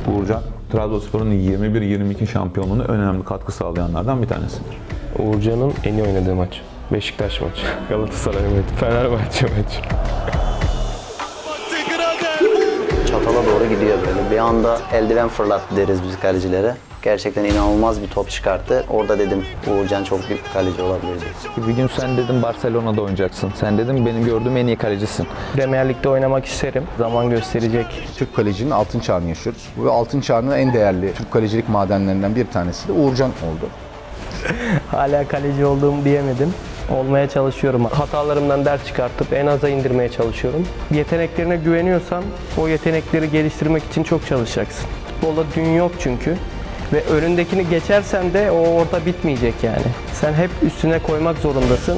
Uğurcan, Trabzonspor'un 21-22 şampiyonluğuna önemli katkı sağlayanlardan bir tanesidir. Uğurcan'ın en iyi oynadığı maç. Beşiktaş maçı, Galatasaray maçı, Fenerbahçe maçı. Çatala doğru gidiyor böyle. Bir anda eldiven fırlattı deriz biz kalecilere. Gerçekten inanılmaz bir top çıkarttı. Orada dedim Uğurcan çok büyük bir kaleci olabilir diye. Bir gün sen dedim Barcelona'da oynayacaksın. Sen dedim benim gördüğüm en iyi kalecisin. Premier Lig'de oynamak isterim. Zaman gösterecek. Türk kalecinin altın çağını yaşıyoruz. Bu altın çağının en değerli Türk kalecilik madenlerinden bir tanesi de Uğurcan oldu. Hala kaleci olduğumu diyemedim. Olmaya çalışıyorum. Hatalarımdan ders çıkartıp en aza indirmeye çalışıyorum. Yeteneklerine güveniyorsan o yetenekleri geliştirmek için çok çalışacaksın. Futbolda dün yok çünkü. Ve önündekini geçersen de o orada bitmeyecek yani. Sen hep üstüne koymak zorundasın.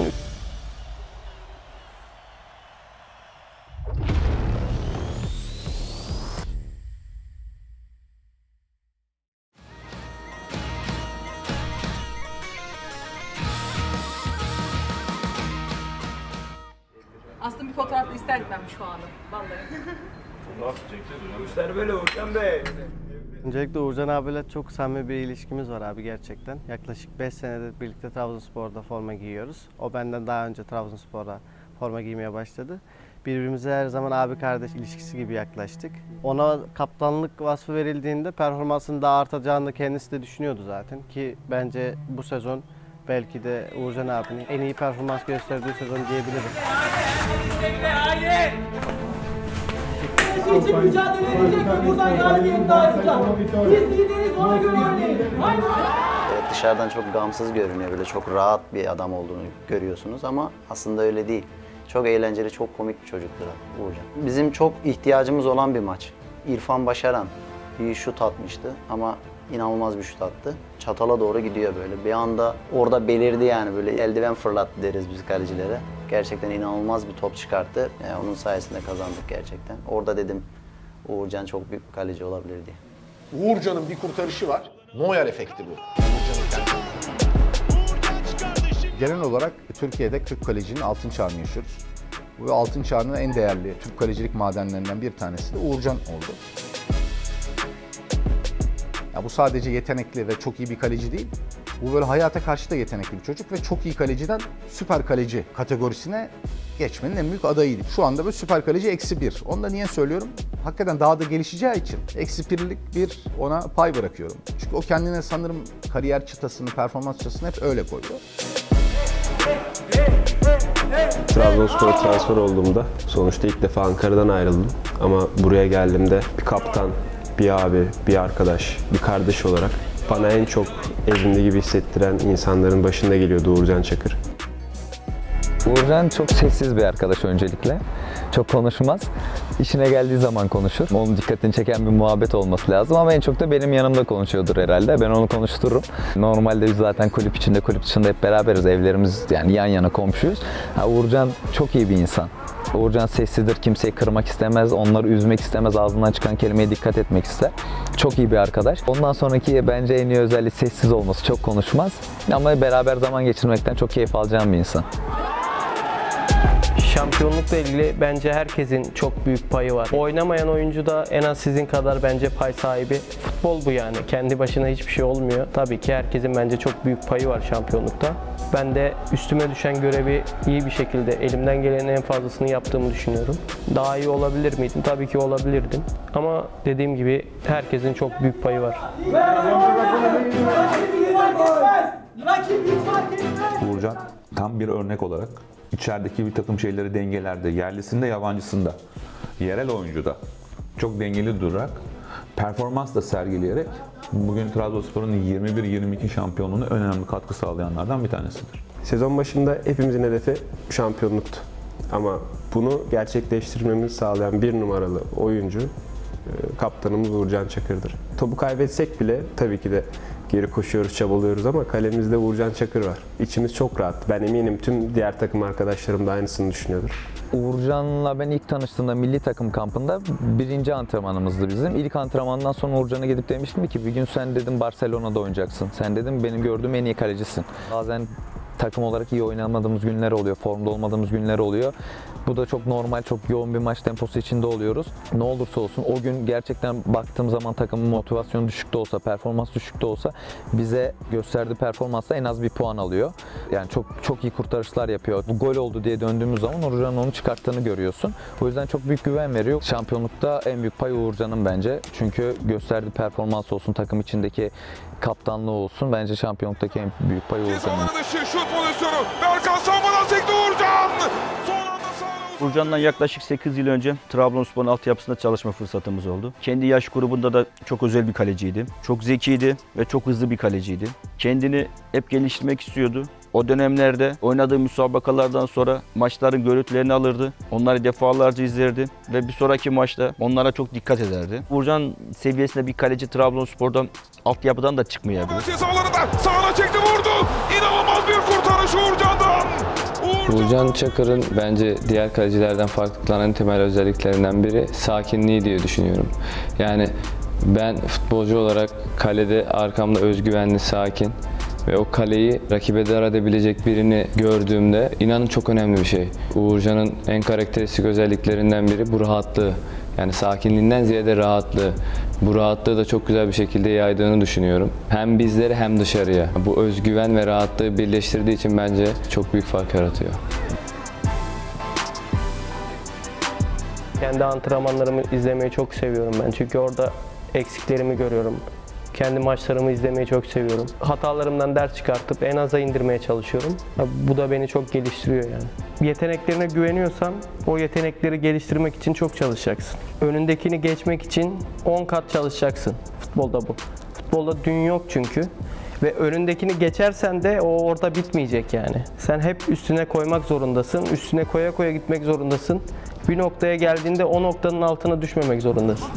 Aslında bir fotoğraf da isterdim ben şu anda. Vallahi. Öncelikle Uğurcan abiyle çok samimi bir ilişkimiz var abi gerçekten. Yaklaşık 5 senedir birlikte Trabzonspor'da forma giyiyoruz. O benden daha önce Trabzonspor'a forma giymeye başladı. Birbirimize her zaman abi kardeş ilişkisi gibi yaklaştık. Ona kaptanlık vasfı verildiğinde performansının daha artacağını kendisi de düşünüyordu zaten. Ki bence bu sezon belki de Uğurcan abinin en iyi performans gösterdiği sezon diyebilirim. için mücadele edecek ve buradan galibiyet dağıtacak. Biz lideriz, ona göre oynayın. Haydi! Evet, dışarıdan çok gamsız görünüyor, böyle çok rahat bir adam olduğunu görüyorsunuz ama aslında öyle değil. Çok eğlenceli, çok komik bir çocuktur Uğurcan. Bizim çok ihtiyacımız olan bir maç. İrfan Başaran bir şut atmıştı ama inanılmaz bir şut attı. Çatala doğru gidiyor böyle. Bir anda orada belirdi yani, böyle eldiven fırlattı deriz biz kalecilere. Gerçekten inanılmaz bir top çıkarttı. Yani onun sayesinde kazandık gerçekten. Orada dedim Uğurcan çok büyük bir kaleci olabilir diye. Uğurcan'ın bir kurtarışı var. Neuer efekti bu. Genel olarak Türkiye'de Türk kalecinin altın çağını yaşıyoruz. Bu altın çağının en değerli Türk kalecilik madenlerinden bir tanesi de Uğurcan oldu. Ya bu sadece yetenekli ve çok iyi bir kaleci değil. Bu böyle hayata karşı da yetenekli bir çocuk ve çok iyi kaleciden süper kaleci kategorisine geçmenin en büyük adayıydı. Şu anda böyle süper kaleci -1. Onu da niye söylüyorum? Hakikaten daha da gelişeceği için -1'lik bir ona pay bırakıyorum. Çünkü o kendine sanırım kariyer çıtasını, performans çıtasını hep öyle koyuyor. Trabzonspor'a transfer olduğumda sonuçta ilk defa Ankara'dan ayrıldım. Ama buraya geldiğimde bir kaptan, bir abi, bir arkadaş, bir kardeş olarak bana en çok evimde gibi hissettiren insanların başında geliyordu Uğurcan Çakır. Uğurcan çok sessiz bir arkadaş öncelikle. Çok konuşmaz. İşine geldiği zaman konuşur. Onun dikkatini çeken bir muhabbet olması lazım ama en çok da benim yanımda konuşuyordur herhalde. Ben onu konuştururum. Normalde biz zaten kulüp içinde, kulüp dışında hep beraberiz. Evlerimiz yani yan yana komşuyuz. Uğurcan çok iyi bir insan. Uğurcan sessizdir, kimseyi kırmak istemez, onları üzmek istemez, ağzından çıkan kelimeye dikkat etmek ister. Çok iyi bir arkadaş. Ondan sonraki bence en iyi özelliği sessiz olması, çok konuşmaz. Ama beraber zaman geçirmekten çok keyif alacağım bir insan. Şampiyonlukla ilgili bence herkesin çok büyük payı var. Oynamayan oyuncu da en az sizin kadar bence pay sahibi. Futbol bu yani. Kendi başına hiçbir şey olmuyor. Tabii ki herkesin bence çok büyük payı var şampiyonlukta. Ben de üstüme düşen görevi iyi bir şekilde, elimden gelenin en fazlasını yaptığımı düşünüyorum. Daha iyi olabilir miydim? Tabii ki olabilirdim. Ama dediğim gibi herkesin çok büyük payı var. Uğurcan tam bir örnek olarak içerideki bir takım şeyleri dengelerde, yerlisinde, yabancısında, yerel oyuncuda çok dengeli durarak, performans da sergileyerek bugün Trabzonspor'un 21-22 şampiyonluğuna önemli katkı sağlayanlardan bir tanesidir. Sezon başında hepimizin hedefi şampiyonluktu. Ama bunu gerçekleştirmemizi sağlayan bir numaralı oyuncu kaptanımız Uğurcan Çakır'dır. Topu kaybetsek bile tabii ki de geri koşuyoruz, çabalıyoruz ama kalemizde Uğurcan Çakır var. İçimiz çok rahat. Ben eminim tüm diğer takım arkadaşlarım da aynısını düşünüyordur. Uğurcan'la ben ilk tanıştığımda milli takım kampında birinci antrenmanımızdı bizim. İlk antrenmandan sonra Uğurcan'a gidip demiştim ki bir gün sen dedim Barcelona'da oynayacaksın. Sen dedim benim gördüğüm en iyi kalecisin. Bazen takım olarak iyi oynamadığımız günler oluyor, formda olmadığımız günler oluyor. Bu da çok normal, çok yoğun bir maç temposu içinde oluyoruz. Ne olursa olsun o gün gerçekten baktığım zaman takımın motivasyonu düşük de olsa, performans düşük de olsa bize gösterdiği performansla en az bir puan alıyor. Yani çok iyi kurtarışlar yapıyor. Bu gol oldu diye döndüğümüz zaman Uğurcan'ın onu çıkarttığını görüyorsun. O yüzden çok büyük güven veriyor. Şampiyonlukta en büyük pay Uğurcan'ın bence. Çünkü gösterdiği performans olsun, takım içindeki kaptanlığı olsun. Bence şampiyonluktaki en büyük pay Uğurcan'ın. Şut pozisyonu. Berkan savunmadan sekti Uğurcan. Uğurcan'dan yaklaşık 8 yıl önce Trabzonspor'un altyapısında çalışma fırsatımız oldu. Kendi yaş grubunda da çok özel bir kaleciydi. Çok zekiydi ve çok hızlı bir kaleciydi. Kendini hep geliştirmek istiyordu. O dönemlerde oynadığı müsabakalardan sonra maçların görüntülerini alırdı. Onları defalarca izlerdi ve bir sonraki maçta onlara çok dikkat ederdi. Uğurcan seviyesinde bir kaleci Trabzonspor'dan altyapıdan da çıkmayabilir. Sağına çekti, vurdu. İnanılmaz bir kurtarış Uğurcan'dan. Uğurcan Çakır'ın bence diğer kalecilerden farklı kılan temel özelliklerinden biri sakinliği diye düşünüyorum. Yani ben futbolcu olarak kalede arkamda özgüvenli, sakin ve o kaleyi rakibe dar edebilecek birini gördüğümde inanın çok önemli bir şey. Uğurcan'ın en karakteristik özelliklerinden biri bu rahatlığı. Yani sakinliğinden ziyade rahatlığı. Bu rahatlığı da çok güzel bir şekilde yaydığını düşünüyorum. Hem bizlere hem dışarıya. Bu özgüven ve rahatlığı birleştirdiği için bence çok büyük fark yaratıyor. Kendi antrenmanlarımı izlemeyi çok seviyorum ben. Çünkü orada eksiklerimi görüyorum. Kendi maçlarımı izlemeyi çok seviyorum. Hatalarımdan ders çıkartıp en aza indirmeye çalışıyorum. Bu da beni çok geliştiriyor yani. Yeteneklerine güveniyorsan o yetenekleri geliştirmek için çok çalışacaksın. Önündekini geçmek için 10 kat çalışacaksın. Futbolda bu. Futbolda dün yok çünkü. Ve önündekini geçersen de o orada bitmeyecek yani. Sen hep üstüne koymak zorundasın. Üstüne koya koya gitmek zorundasın. Bir noktaya geldiğinde o noktanın altına düşmemek zorundasın.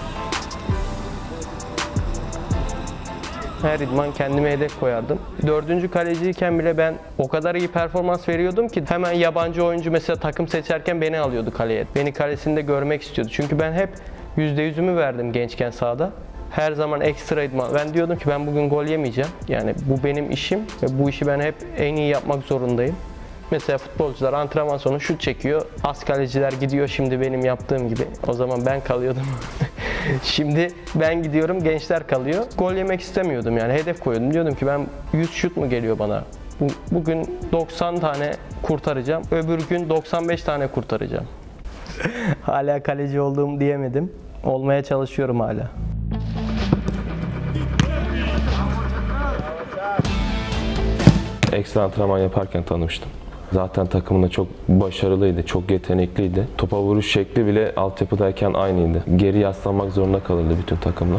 Her idman kendime hedef koyardım. 4. kaleciyken bile ben o kadar iyi performans veriyordum ki hemen yabancı oyuncu mesela takım seçerken beni alıyordu kaleye. Beni kalesinde görmek istiyordu. Çünkü ben hep %100'ümü verdim gençken sahada. Her zaman ekstra idman. Ben diyordum ki ben bugün gol yemeyeceğim. Yani bu benim işim ve bu işi ben hep en iyi yapmak zorundayım. Mesela futbolcular antrenman sonu şut çekiyor. Az kaleciler gidiyor şimdi benim yaptığım gibi. O zaman ben kalıyordum. Şimdi ben gidiyorum, gençler kalıyor. Gol yemek istemiyordum yani hedef koyuyordum. Diyordum ki ben 100 şut mu geliyor bana? Bugün 90 tane kurtaracağım. Öbür gün 95 tane kurtaracağım. Hala kaleci olduğumu diyemedim. Olmaya çalışıyorum hala. Ekstra antrenman yaparken tanımıştım. Zaten takımında çok başarılıydı, çok yetenekliydi. Topa vuruş şekli bile altyapıdayken aynıydı. Geri yaslanmak zorunda kalırdı bütün takımlar.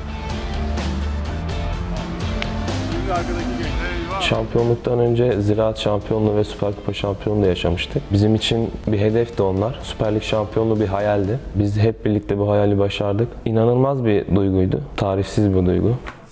Şampiyonluktan önce Ziraat Şampiyonluğu ve Süper Kupa Şampiyonluğu da yaşamıştık. Bizim için bir hedefti onlar. Süper Lig şampiyonluğu bir hayaldi. Biz hep birlikte bu hayali başardık. İnanılmaz bir duyguydu. Tarifsiz bir duygu.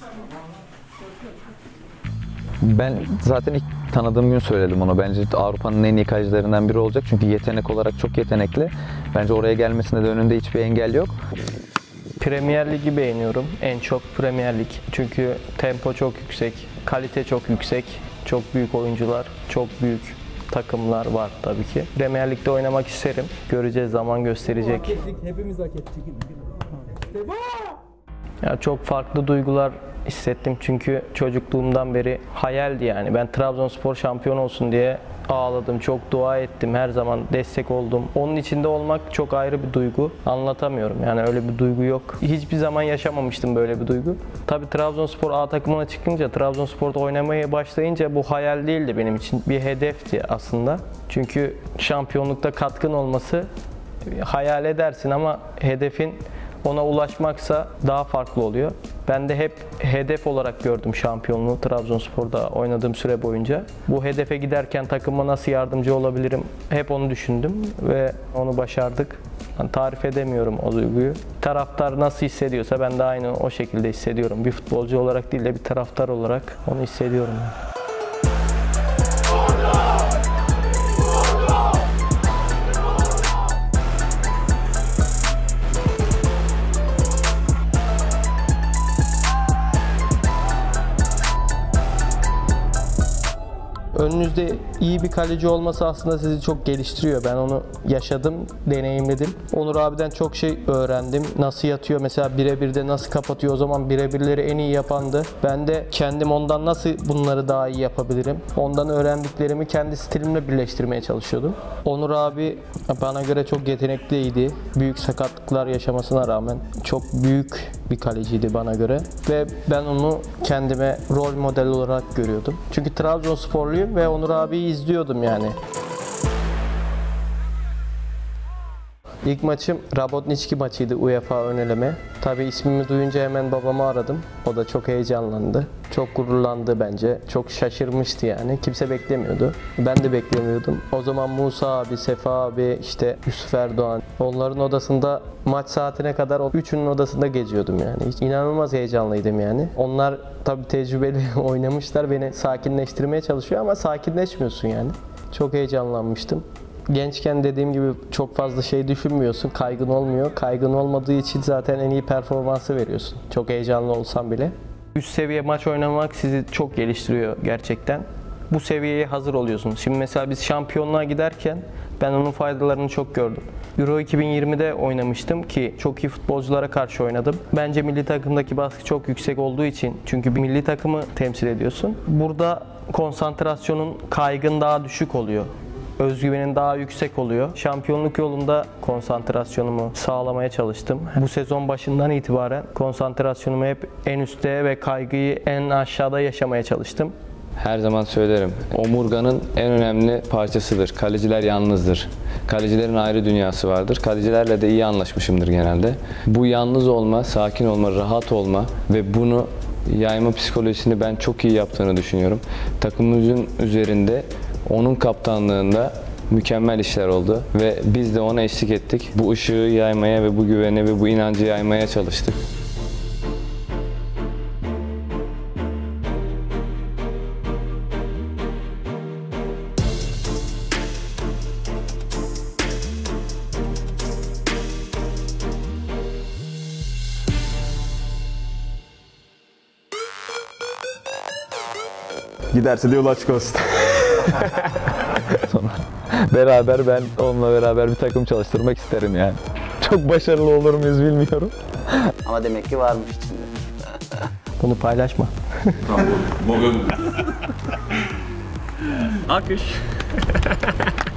Ben zaten ilk tanıdığım gün söyledim ona. Bence Avrupa'nın en iyi kalecilerinden biri olacak. Çünkü yetenek olarak çok yetenekli. Bence oraya gelmesinde de önünde hiçbir engel yok. Premier Lig'i beğeniyorum. En çok Premier Lig. Çünkü tempo çok yüksek, kalite çok yüksek. Çok büyük oyuncular, çok büyük takımlar var tabii ki. Premier Lig'de oynamak isterim. Göreceğiz, zaman gösterecek. Hak ettik, hepimiz hak ettik. Ya çok farklı duygular hissettim çünkü çocukluğumdan beri hayaldi yani. Ben Trabzonspor şampiyon olsun diye ağladım, çok dua ettim, her zaman destek oldum. Onun içinde olmak çok ayrı bir duygu. Anlatamıyorum yani öyle bir duygu yok. Hiçbir zaman yaşamamıştım böyle bir duygu. Tabii Trabzonspor A takımına çıkınca, Trabzonspor'da oynamaya başlayınca bu hayal değildi benim için. Bir hedefti aslında. Çünkü şampiyonlukta katkın olması hayal edersin ama hedefin ona ulaşmaksa daha farklı oluyor. Ben de hep hedef olarak gördüm şampiyonluğu Trabzonspor'da oynadığım süre boyunca. Bu hedefe giderken takıma nasıl yardımcı olabilirim? Hep onu düşündüm ve onu başardık. Yani tarif edemiyorum o duyguyu. Taraftar nasıl hissediyorsa ben de aynı o şekilde hissediyorum. Bir futbolcu olarak değil de bir taraftar olarak onu hissediyorum. önünüzde iyi bir kaleci olması aslında sizi çok geliştiriyor. Ben onu yaşadım, deneyimledim. Onur abiden çok şey öğrendim. Nasıl yatıyor mesela, birebir de nasıl kapatıyor, o zaman birebirleri en iyi yapandı. Ben de kendim ondan nasıl bunları daha iyi yapabilirim? Ondan öğrendiklerimi kendi stilimle birleştirmeye çalışıyordum. Onur abi bana göre çok yetenekliydi. Büyük sakatlıklar yaşamasına rağmen çok büyük bir kaleciydi bana göre. Ve ben onu kendime rol model olarak görüyordum. Çünkü Trabzonsporluyum ve Onur abiyi izliyordum yani. İlk maçım Rabotnički maçıydı, UEFA ön eleme. Tabii ismimi duyunca hemen babamı aradım. O da çok heyecanlandı. Çok gururlandı bence. Çok şaşırmıştı yani. Kimse beklemiyordu. Ben de beklemiyordum. O zaman Musa abi, Sefa abi, işte Yusuf Erdoğan. Onların odasında maç saatine kadar o üçünün odasında geziyordum yani. Hiç inanılmaz heyecanlıydım yani. Onlar tabii tecrübeli oynamışlar. Beni sakinleştirmeye çalışıyor ama sakinleşmiyorsun yani. Çok heyecanlanmıştım. Gençken dediğim gibi çok fazla şey düşünmüyorsun, kaygın olmuyor. Kaygın olmadığı için zaten en iyi performansı veriyorsun. Çok heyecanlı olsan bile. Üst seviye maç oynamak sizi çok geliştiriyor gerçekten. Bu seviyeye hazır oluyorsunuz. Şimdi mesela biz şampiyonluğa giderken ben onun faydalarını çok gördüm. Euro 2020'de oynamıştım ki çok iyi futbolculara karşı oynadım. Bence milli takımdaki baskı çok yüksek olduğu için, çünkü bir milli takımı temsil ediyorsun. Burada konsantrasyonun, kaygın daha düşük oluyor. Özgüvenin daha yüksek oluyor. Şampiyonluk yolunda konsantrasyonumu sağlamaya çalıştım. Bu sezon başından itibaren konsantrasyonumu hep en üstte ve kaygıyı en aşağıda yaşamaya çalıştım. Her zaman söylerim, omurganın en önemli parçasıdır. Kaleciler yalnızdır. Kalecilerin ayrı dünyası vardır. Kalecilerle de iyi anlaşmışımdır genelde. Bu yalnız olma, sakin olma, rahat olma ve bunu yayma psikolojisini ben çok iyi yaptığını düşünüyorum. Takımımızın üzerinde onun kaptanlığında mükemmel işler oldu ve biz de ona eşlik ettik. Bu ışığı yaymaya ve bu güveni ve bu inancı yaymaya çalıştık. Giderse de yol açık olsun. Sonra beraber ben onunla beraber bir takım çalıştırmak isterim yani. Çok başarılı olur muyuz bilmiyorum. Ama demek ki varmış içinde. Bunu paylaşma. Alkış.